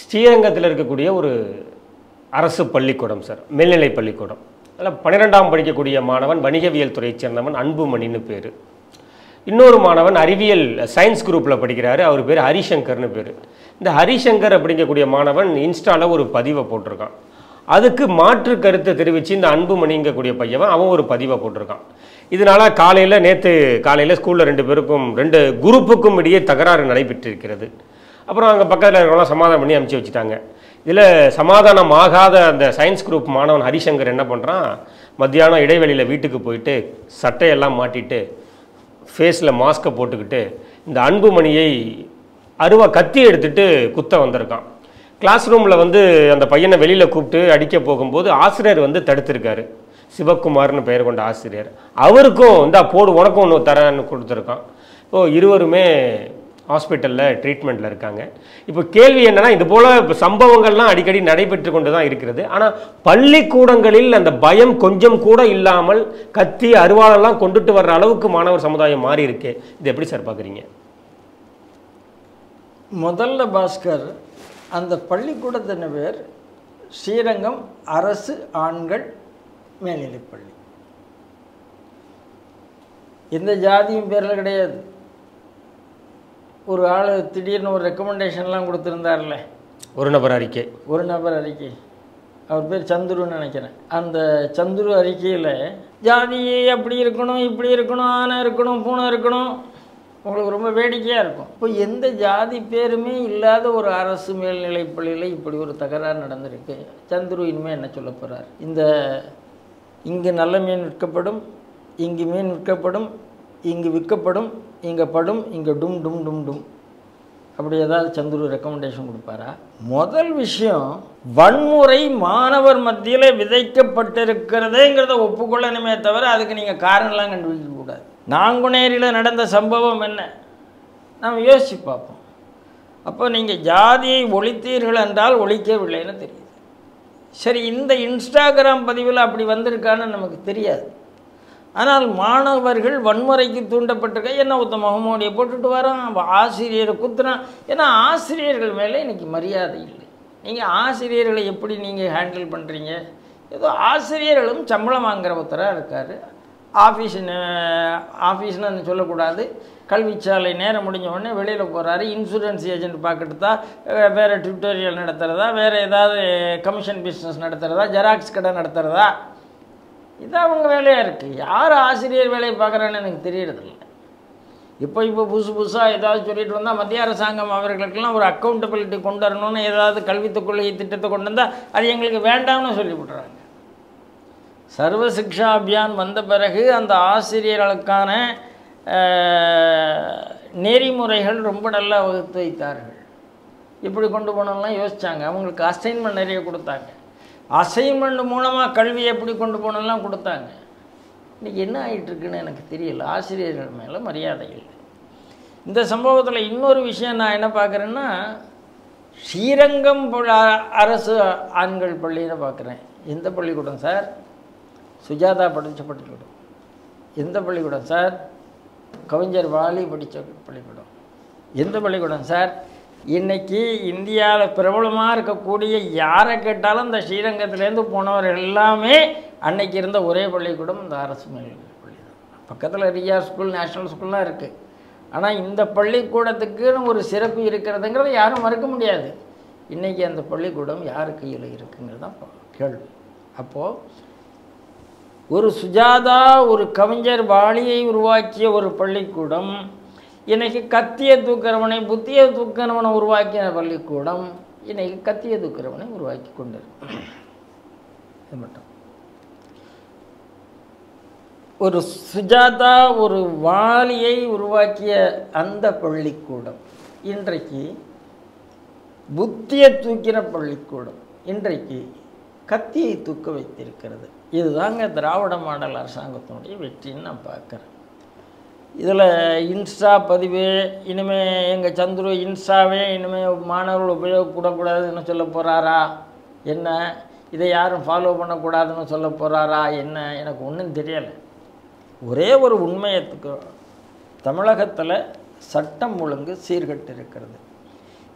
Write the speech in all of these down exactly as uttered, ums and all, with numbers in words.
ஸ்ரீரங்கத்தில் இருக்கக்கூடிய ஒரு அரசு பள்ளிக்கூடம் சார், மேல்நிலை பள்ளிக்கூடம். அதில் பன்னிரெண்டாம் படிக்கக்கூடிய மாணவன் வணிகவியல் துறையைச் சேர்ந்தவன் அன்புமணின்னு பேர். இன்னொரு மாணவன் அறிவியல் சயின்ஸ் குரூப்பில் படிக்கிறாரு, அவர் பேர் ஹரிசங்கர்னு பேர். இந்த ஹரிசங்கர் அப்படிங்கக்கூடிய மாணவன் இன்ஸ்டாவில் ஒரு பதிவை போட்டிருக்கான். அதுக்கு மாற்று கருத்தை தெரிவித்து இந்த அன்புமணிங்கக்கூடிய பையவன் அவன் ஒரு பதிவை போட்டிருக்கான். இதனால் காலையில் நேற்று காலையில் ஸ்கூலில் ரெண்டு பேருக்கும் ரெண்டு குரூப்புக்கும் இடையே தகராறு நடைபெற்றிருக்கிறது. அப்புறம் அங்கே பக்கத்தில் இருக்கிறவங்களாம் சமாதானம் பண்ணி அனுப்பிச்சி வச்சுட்டாங்க. இதில் சமாதானம் ஆகாத அந்த சயின்ஸ் குரூப் மாணவன் ஹரிசங்கர் என்ன பண்ணுறான், மத்தியானம் இடைவெளியில் வீட்டுக்கு போயிட்டு சட்டையெல்லாம் மாட்டிட்டு ஃபேஸில் மாஸ்கை போட்டுக்கிட்டு இந்த அன்புமணியை அருவா கத்தி எடுத்துகிட்டு குத்த வந்திருக்கான். கிளாஸ் ரூமில் வந்து அந்த பையனை வெளியில் கூப்பிட்டு அடிக்க போகும்போது ஆசிரியர் வந்து தடுத்திருக்காரு. சிவகுமார்னு பெயர் கொண்ட ஆசிரியர். அவருக்கும் இந்தா போடு உனக்கும் ஒன்று தரேன்னு கொடுத்துருக்கான். இப்போ இருவருமே ஹாஸ்பிட்டலில் ட்ரீட்மெண்ட்டில் இருக்காங்க. இப்போ கேள்வி என்னென்னா, இது போல் சம்பவங்கள்லாம் அடிக்கடி நடைபெற்று கொண்டு தான் இருக்கிறது. ஆனால் பள்ளிக்கூடங்களில் அந்த பயம் கொஞ்சம் கூட இல்லாமல் கத்தி அருவாளெல்லாம் கொண்டுட்டு வர்ற அளவுக்கு மாணவர் சமுதாயம் மாறி இருக்கு. இது எப்படி சார் பார்க்குறீங்க? முதல்ல பாஸ்கர், அந்த பள்ளிக்கூடத்தின பேர் ஸ்ரீரங்கம் அரசு ஆண்கள் மேல்நிலைப்பள்ளி. எந்த ஜாதியும் பேரில் கிடையாது. ஒரு ஆள் திடீர்னு ஒரு ரெக்கமெண்டேஷன்லாம் கொடுத்துருந்தார்ல, ஒரு நபர் அறிக்கை ஒரு நபர் அறிக்கை அவர் பேர் சந்துருன்னு நினைக்கிறேன். அந்த சந்துரு அறிக்கையில் ஜாதி அப்படி இருக்கணும், இப்படி இருக்கணும், ஆனை இருக்கணும், பூனை இருக்கணும், உங்களுக்கு ரொம்ப வேடிக்கையாக இருக்கும். இப்போ எந்த ஜாதி பேருமே இல்லாத ஒரு அரசு மேல்நிலைப்பள்ளியில் இப்படி ஒரு தகராறு நடந்திருக்கு. சந்துரு இனிமேல் என்ன சொல்ல போகிறார்? இந்த இங்கு நல்ல மீன் விற்கப்படும், இங்கு மீன் விற்கப்படும், இங்கு விற்கப்படும், இங்கே படும், இங்கே டும் டும் டும் டும் அப்படி ஏதாவது சந்துரு ரெக்கமெண்டேஷன் கொடுப்பாரா? முதல் விஷயம், வன்முறை மாணவர் மத்தியில் விதைக்கப்பட்டிருக்கிறதேங்கிறத ஒப்புக்கொள்ளணுமே தவிர அதுக்கு நீங்கள் காரணம்லாம் கண்டுபிடிக்கக்கூடாது. நாங்குநேரியில் நடந்த சம்பவம் என்ன நாம் யோசித்து பார்ப்போம். அப்போ நீங்கள் ஜாதியை ஒழித்தீர்கள் என்றால் ஒழிக்கவில்லைன்னு தெரியுது. சரி, இந்த இன்ஸ்டாகிராம் பதிவில் அப்படி வந்திருக்கான்னு நமக்கு தெரியாது. ஆனால் மாணவர்கள் வன்முறைக்கு தூண்டப்பட்டிருக்க என்ன ஒருத்த முகமூடியை போட்டுட்டு வரான், ஆசிரியரை குத்துறான். ஏன்னா ஆசிரியர்கள் மேலே இன்றைக்கி மரியாதை இல்லை. நீங்கள் ஆசிரியர்களை எப்படி நீங்கள் ஹேண்டில் பண்ணுறீங்க? ஏதோ ஆசிரியர்களும் சம்பளம் வாங்குற ஒருத்தராக இருக்கார். ஆஃபீஸுன்னு ஆஃபீஸ்னு சொல்லக்கூடாது, கல்விச்சாலை நேரம் முடிஞ்ச உடனே வெளியில் போகிறாரு. இன்சூரன்ஸ் ஏஜென்ட் பார்க்கட்டு தான், வேறு டியூட்டோரியல் நடத்துகிறதா, வேறு ஏதாவது கமிஷன் பிஸ்னஸ் நடத்துகிறதா, ஜெராக்ஸ் கடை நடத்துகிறதா, இதான் அவங்க வேலையாக இருக்குது. யார் ஆசிரியர் வேலையை பார்க்குறான்னு எனக்கு தெரியறதில்ல. இப்போ இப்போ புதுசு புதுசாக ஏதாவது சொல்லிட்டு வந்தால் மத்திய அரசாங்கம் அவர்களுக்கெல்லாம் ஒரு அக்கௌண்டபிலிட்டி கொண்டு வரணும்னு ஏதாவது கல்வித் கொள்கை திட்டத்தை கொண்டு வந்தால் அது எங்களுக்கு வேண்டாம்னு சொல்லிவிட்றாங்க. சர்வ சிக்ஷா அபியான் வந்த பிறகு அந்த ஆசிரியர்களுக்கான நெறிமுறைகள் ரொம்ப நல்லா வகுத்து வைத்தார்கள். இப்படி கொண்டு போனோம்லாம் யோசித்தாங்க. அவங்களுக்கு அசைன்மெண்ட் நிறைய கொடுத்தாங்க. அசைன்மெண்ட் மூலமாக கல்வி எப்படி கொண்டு போனோம்லாம் கொடுத்தாங்க. இன்றைக்கி என்ன ஆகிட்டுருக்குன்னு எனக்கு தெரியல. ஆசிரியர்கள் மேலே மரியாதை இல்லை. இந்த சம்பவத்தில் இன்னொரு விஷயம் நான் என்ன பார்க்குறேன்னா, ஸ்ரீரங்கம் அரசு ஆண்கள் பள்ளின்னு பார்க்குறேன். எந்த பள்ளிக்கூடம் சார்? சுஜாதா படித்த பள்ளிக்கூடம். எந்த பள்ளிக்கூடம் சார்? கவிஞர் வாலி படித்த பள்ளிக்கூடம். எந்த பள்ளிக்கூடம் சார்? இன்றைக்கி இந்தியாவில் பிரபலமாக இருக்கக்கூடிய யாரை கேட்டாலும் இந்த ஸ்ரீரங்கத்துலேருந்து போனவர் எல்லாமே அன்னைக்கு இருந்த ஒரே பள்ளிக்கூடம் இந்த அரசு மேல்நிலை பள்ளி தான். பக்கத்தில் ரியா ஸ்கூல், நேஷ்னல் ஸ்கூல்லாம் இருக்குது. ஆனால் இந்த பள்ளிக்கூடத்துக்குன்னு ஒரு சிறப்பு இருக்கிறதுங்கிறத யாரும் மறுக்க முடியாது. இன்றைக்கி அந்த பள்ளிக்கூடம் யார் கையில் இருக்குங்கிறது தான் கேள்வி. அப்போது ஒரு சுஜாதா, ஒரு கவிஞர் வாலியை உருவாக்கிய ஒரு பள்ளிக்கூடம், இன்றைக்கி கத்தியை தூக்கிறவனை புத்தியை தூக்கிறவனை உருவாக்கிய பள்ளிக்கூடம் இன்றைக்கி கத்தியை தூக்கிறவனை உருவாக்கி கொண்டு இது மட்டும். ஒரு சுஜாதா, ஒரு வாலியை உருவாக்கிய அந்த பள்ளிக்கூடம் இன்றைக்கு புத்தியை தூக்கின பள்ளிக்கூடம் இன்றைக்கு கத்தியை தூக்க வைத்திருக்கிறது. இதுதாங்க திராவிட மாடல் அரசாங்கத்தினுடைய வெற்றின்னு நான் பார்க்குறேன். இதில் இன்ஸ்டா பதிவு இனிமேல் எங்கள் சந்துரு இன்ஸ்டாவே இனிமேல் மாணவர்கள் உபயோகப்படக்கூடாதுன்னு சொல்ல போகிறாரா என்ன? இதை யாரும் ஃபாலோ பண்ணக்கூடாதுன்னு சொல்ல போகிறாரா என்ன? எனக்கு ஒன்றும் தெரியலை. ஒரே ஒரு உண்மையத்துக்கு, தமிழகத்தில் சட்டம் ஒழுங்கு சீர்கட்டு இருக்கிறது.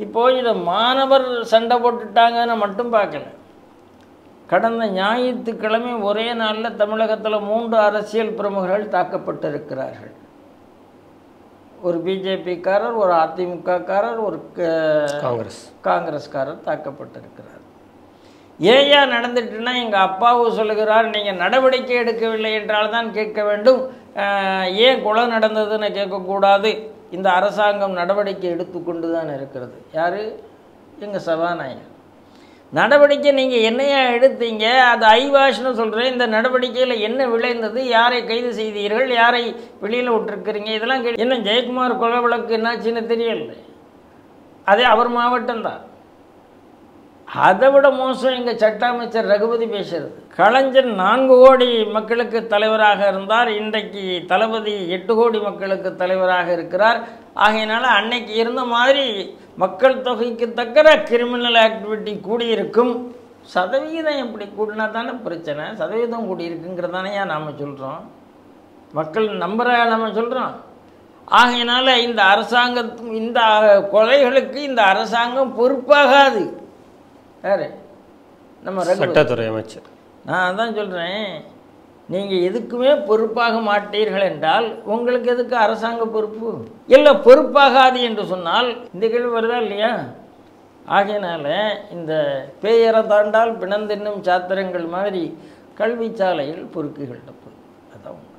இப்போது இதை மாணவர் சண்டை போட்டுட்டாங்கன்னு மட்டும் பார்க்கல. கடந்த ஞாயிற்றுக்கிழமை ஒரே நாளில் தமிழகத்தில் மூன்று அரசியல் பிரமுகர்கள் தாக்கப்பட்டிருக்கிறார்கள். ஒரு பிஜேபிக்காரர், ஒரு அதிமுகக்காரர், ஒரு காங்கிரஸ் காங்கிரஸ்காரர் தாக்கப்பட்டிருக்கிறார். ஏயா நடந்துட்டுன்னா எங்கள் அப்பாவும் சொல்லுகிறார், நீங்கள் நடவடிக்கை எடுக்கவில்லை என்றால் தான் கேட்க வேண்டும், ஏன் கொலை நடந்ததுன்னு கேட்கக்கூடாது. இந்த அரசாங்கம் நடவடிக்கை எடுத்துக்கொண்டு தான் இருக்கிறது. யார்? எங்கள் சபாநாயகர். நடவடிக்கை நீங்கள் என்னையா எடுத்தீங்க? அது ஐவாஷ்னு சொல்கிறேன். இந்த நடவடிக்கையில் என்ன விளைந்தது? யாரை கைது செய்தீர்கள்? யாரை வெளியில் விட்டுருக்குறீங்க? இதெல்லாம் கே என்ன ஜெயக்குமார் கொலை வழக்கு என்னாச்சுன்னு தெரியல. அதே அவர் மாவட்டம்தான். அதை விட மோசம் எங்கள் சட்ட அமைச்சர் ரகுபதி பேசுறது. கலைஞர் நான்கு கோடி மக்களுக்கு தலைவராக இருந்தார், இன்றைக்கு தளபதி எட்டு கோடி மக்களுக்கு தலைவராக இருக்கிறார். ஆகையினால அன்னைக்கு இருந்த மாதிரி மக்கள் தொகைக்கு தக்கிற கிரிமினல் ஆக்டிவிட்டி கூடியிருக்கும். சதவிகிதம் எப்படி கூடினா தானே பிரச்சனை. சதவீதம் கூடியிருக்குங்கிறதானே நாம் சொல்கிறோம், மக்கள் நம்புற நம்ம சொல்கிறோம். ஆகையினால இந்த அரசாங்கத்தும் இந்த கொலைகளுக்கு இந்த அரசாங்கம் பொறுப்பாகாது. யார்? நம்ம சட்டத்துறை அமைச்சர். நான் அதான் சொல்கிறேன், நீங்கள் எதுக்குமே பொறுப்பாக மாட்டீர்கள் என்றால் உங்களுக்கு எதுக்கு அரசாங்க பொறுப்பு? இல்லை பொறுப்பாகாது என்று சொன்னால் இந்த கேள்வி வருதா இல்லையா? ஆகையினால இந்த பேயரை தாண்டால் பிணந்தென்னும் சாத்திரங்கள் மாதிரி கல்வி சாலையில் பொறுக்குகள் தப்பு. அதான்